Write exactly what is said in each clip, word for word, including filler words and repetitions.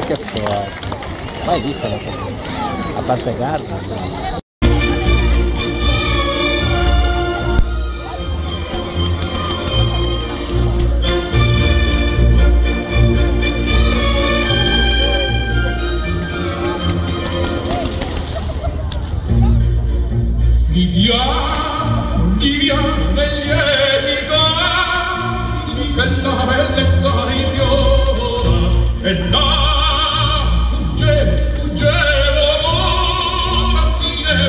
Che forte. Mai vista la cosa. A parte Gardner. Viviamo, viviamo negli lieti casi che la bellezza rifiora e là fuggevo, fuggevo, ora si ne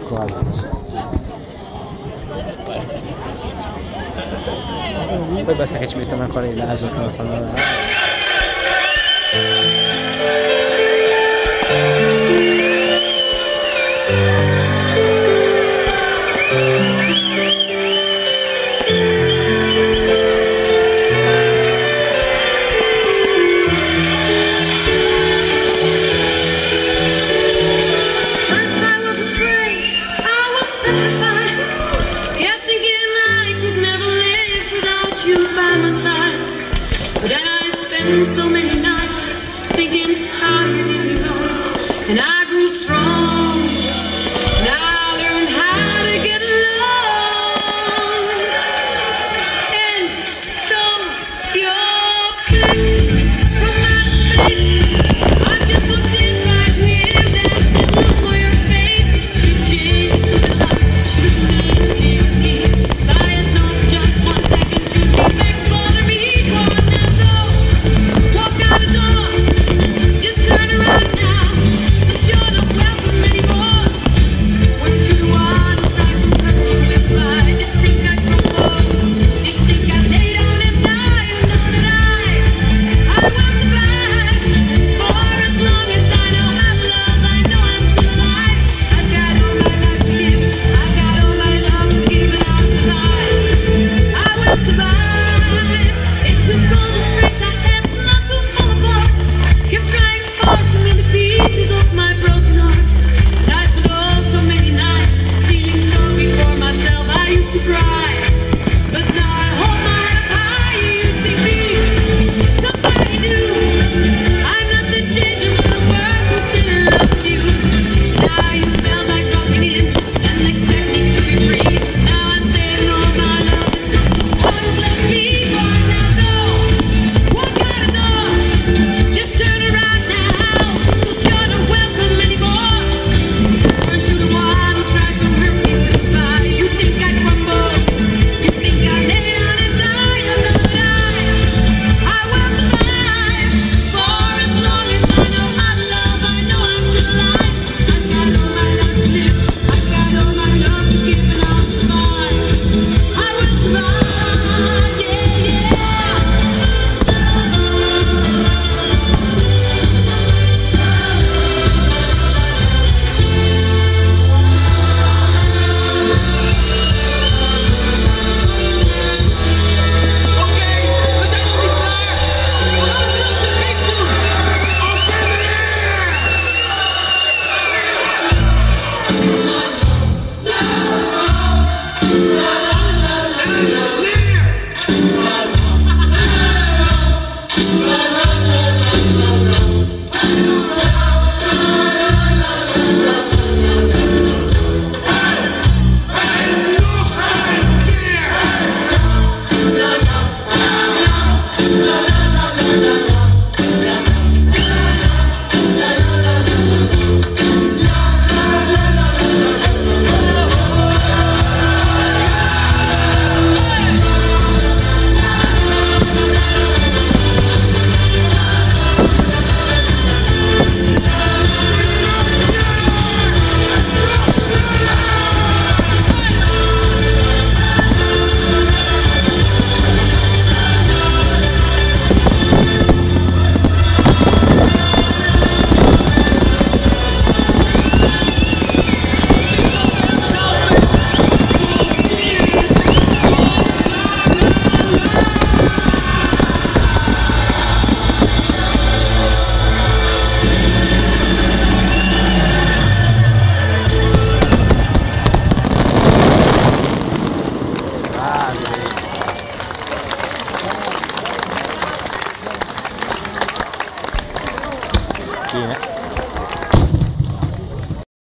quasi. Poi basta che ci mettiamo ancora il laser che lo fanno là. So many nights thinking how you did me wrong, and I grew strong. Now I learned how to get along, and so you're back from my space. I just looked in right here, that look on your face. Should chase the life, should need to be me. If I had known just one second, you'd be back to bother me. Walk out the door, just turn around now, 'cause you're not welcome anymore. Weren't you the one who tried to hurt me with lies? You think I crumble? You think I lay down and die? You know that I, I will survive. For as long as I know how to love, I know I'm still alive. I've got all my life to give, I've got all my love to give, and I'll survive. I will survive. It took all the strength I had not to fall apart. Kept trying hard to mend the pieces of my broken heart. And I spent all so many nights feeling sorry for myself. I used to cry, but now I hold my head up high. You see me, somebody new. I'm not the change of the world, so still in love with you. Now you felt like dropping in and expecting to be free. Now I'm saving all my love, what is left of me? Why now go? Walk out the door, just turn around now, 'cause you're not welcome anymore. Weren't you the one who tried to hurt me with a lie? You think I crumble? You think I lay down and die? You know that I, I will survive. For as long as I know how to love, I know I'm still alive. I've got all my love to live, I've got all my love to give, and I'll survive. I will survive, yeah, yeah. Okay, we zijn nog niet klaar. We gaan het nog een mix doen. Fine.